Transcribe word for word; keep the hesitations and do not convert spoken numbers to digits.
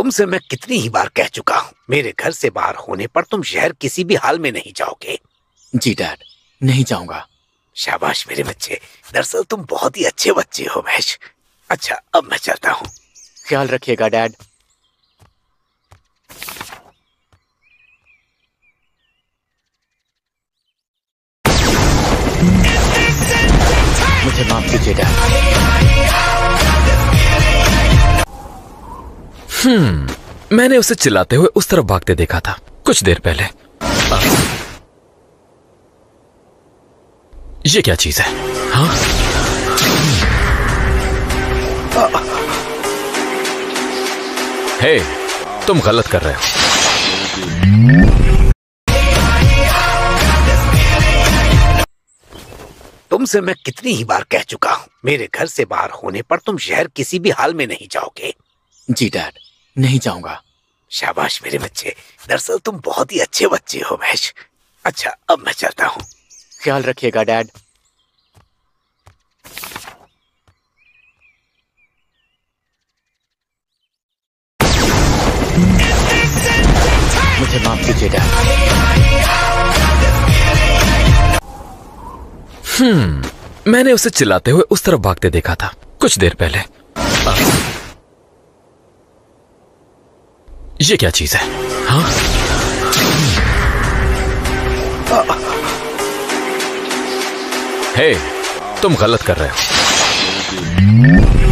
तुमसे मैं कितनी ही बार कह चुका हूँ, मेरे घर से बाहर होने पर तुम शहर किसी भी हाल में नहीं जाओगे। जी डैड, नहीं जाऊंगा। शाबाश मेरे बच्चे, दरअसल तुम बहुत ही अच्छे बच्चे हो महेश। अच्छा, अब मैं चलता हूँ। ख्याल रखिएगा डैड। मुझे माफ कीजिए डैड। हम्म मैंने उसे चिल्लाते हुए उस तरफ भागते देखा था कुछ देर पहले। ये क्या चीज है? हाँ, हे, तुम गलत कर रहे हो। तुमसे मैं कितनी ही बार कह चुका हूँ, मेरे घर से बाहर होने पर तुम शहर किसी भी हाल में नहीं जाओगे। जी डैड, नहीं जाऊंगा। शाबाश मेरे बच्चे, दरअसल तुम बहुत ही अच्छे बच्चे हो महेश। अच्छा, अब मैं चलता हूँ। ख्याल रखिएगा डैड। मुझे माफ कीजिए डैड। हम्म मैंने उसे चिल्लाते हुए उस तरफ भागते देखा था कुछ देर पहले। ये क्या चीज है? हाँ, हे, तुम गलत कर रहे हो।